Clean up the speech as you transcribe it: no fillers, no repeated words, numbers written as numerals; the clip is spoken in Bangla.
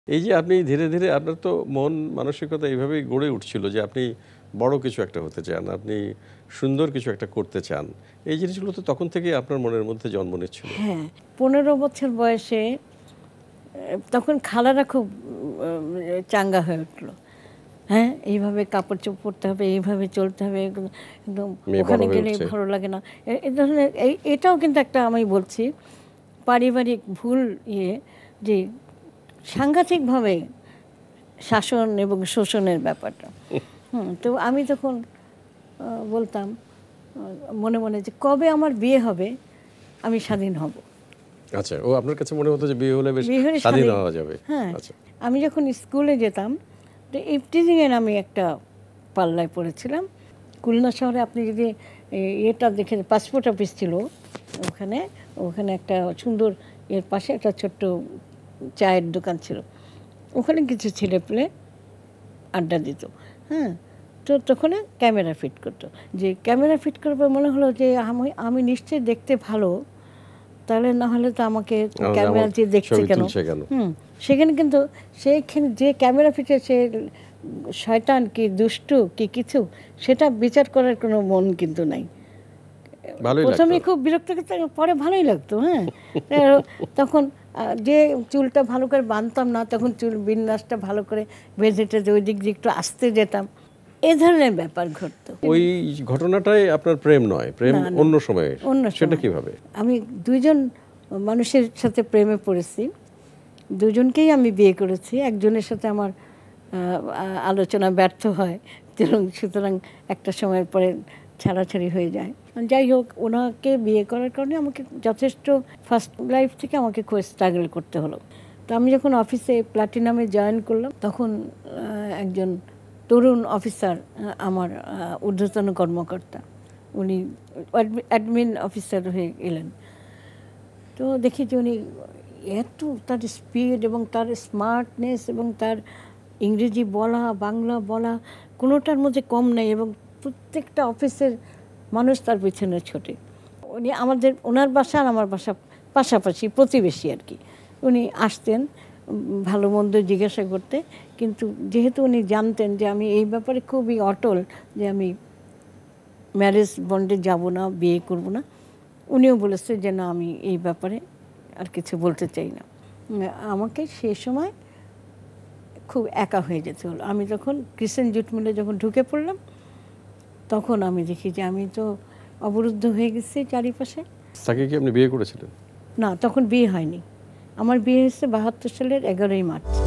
এই যে আপনি ধীরে ধীরে আপনার তো মন মানসিকতা এইভাবেই গড়ে উঠছিল যে আপনি বড় কিছু একটা হতে চান, আপনি সুন্দর কিছু একটা করতে চান। এই জিনিসগুলো তো তখন থেকেই আপনার মনের মধ্যে জন্ম নিচ্ছিল। হ্যাঁ, 15 বছর বয়সে তখন খালারা খুব চাঙ্গা হয়ে উঠলো। হ্যাঁ, এইভাবে কাপড় চোপড় পরতে হবে, এইভাবে চলতে হবে, একদম ওখানে গেলে ভালো লাগে না, এই ধরনের। এটাও কিন্তু একটা, আমি বলছি, পারিবারিক ভুল যে সাংঘাতিকভাবে শাসন এবং শোষণের ব্যাপারটা। তো আমি তখন বলতাম মনে মনে যে কবে আমার বিয়ে হবে আমি স্বাধীন হব। আচ্ছা, ও আপনার কাছে মনে হতো যে বিয়ে হলে বেশ স্বাধীন হওয়া যাবে। হ্যাঁ, আমি যখন স্কুলে যেতাম তো ইফটিজিংয়ের আমি একটা পাল্লায় পড়েছিলাম খুলনা শহরে। আপনি যদি এটা দেখে, পাসপোর্ট অফিস ছিল ওখানে, ওখানে একটা সুন্দর এর পাশে একটা ছোট্ট চায়ের দোকান ছিল, ওখানে কিছু ছেলেপেলে আড্ডা দিত। হ্যাঁ, তো তখন ক্যামেরা ফিট করতো। যে ক্যামেরা ফিট করবে মনে হলো যে আমি নিশ্চয়ই দেখতে ভালো, তাহলে না হলে তো আমাকে ক্যামেরা যে দেখছে কেন। সেখানে কিন্তু সেইখানে যে ক্যামেরা ফিটে সে শয়তান কি দুষ্টু কি কিছু, সেটা বিচার করার কোনো মন কিন্তু নাই। প্রথমে খুব বিরক্ত করতে, পরে ভালোই লাগতো। হ্যাঁ, তখন যে চুলটা ভালো করে বাঁধতাম না, তখন চুল বিন্যাসটা ভালো করে বেঁধে টেঁধে ওই দিক দিয়ে একটু আসতে যেতাম, এ ধরনের ব্যাপার ঘটতো। ওই ঘটনাটাই আপনার প্রেম নয়, প্রেম অন্য সময়ে। সেটা কিভাবে? আমি দুইজন মানুষের সাথে প্রেমে পড়েছি, দুজনকেই আমি বিয়ে করেছি। একজনের সাথে আমার আলোচনা ব্যর্থ হয়, সুতরাং একটা সময়ের পরে ছাড়াছাড়ি হয়ে যায়। যাই হোক, ওনাকে বিয়ে করার কারণে আমাকে যথেষ্ট ফার্স্ট লাইফ থেকে আমাকে খুব স্ট্রাগল করতে হলো। তো আমি যখন অফিসে প্লাটিনামে জয়েন করলাম, তখন একজন তরুণ অফিসার, আমার ঊর্ধ্বতন কর্মকর্তা, উনি অ্যাডমিন অফিসার হয়ে এলেন। তো দেখি যে উনি এত তার স্পিড এবং তার স্মার্টনেস এবং তার ইংরেজি বলা বাংলা বলা কোনোটার মধ্যে কম নেই, এবং প্রত্যেকটা অফিসের মানুষ তার পিছনে ছোটে। উনি ওনার বাসা আর আমার বাসা পাশাপাশি, প্রতিবেশী আর কি। উনি আসতেন ভালো মন্দ জিজ্ঞাসা করতে, কিন্তু যেহেতু উনি জানতেন যে আমি এই ব্যাপারে খুবই অটল, যে আমি ম্যারেজ বন্ডে যাব না, বিয়ে করব না, উনিও বলেছে যে না, আমি এই ব্যাপারে আর কিছু বলতে চাই না। আমাকে সেই সময় খুব একা হয়ে যেতে হলো। আমি তখন ক্রিসেন্ট জুট মিলে যখন ঢুকে পড়লাম, তখন আমি দেখি যে আমি তো অবরুদ্ধ হয়ে গেছি চারিপাশে। তাকে কি আপনি বিয়ে করেছিলেন? না, তখন বিয়ে হয়নি। আমার বিয়ে হয়েছে 72 সালের 11ই মার্চ।